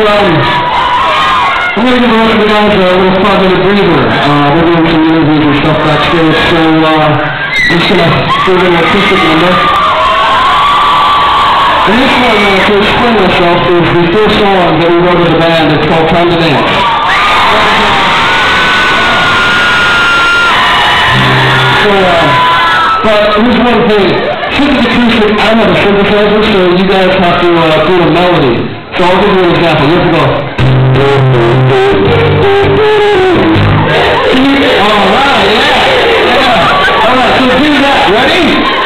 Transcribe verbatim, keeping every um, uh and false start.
um, I'm going to give the rest of the guys a little five minute breather. Uh, we're doing some interviews and stuff backstage, so uh, I'm just going to do a little acoustic number. And this one, uh, to explain myself, is the first song that we wrote as a band. It's called Time to Dance. So, uh, but here's one thing. Since it's acoustic, I don't have a synthesizer, so you guys have to uh, do a melody. So I'll give you an example. You have to go. Alright, yeah, yeah. Alright, so do that. Ready?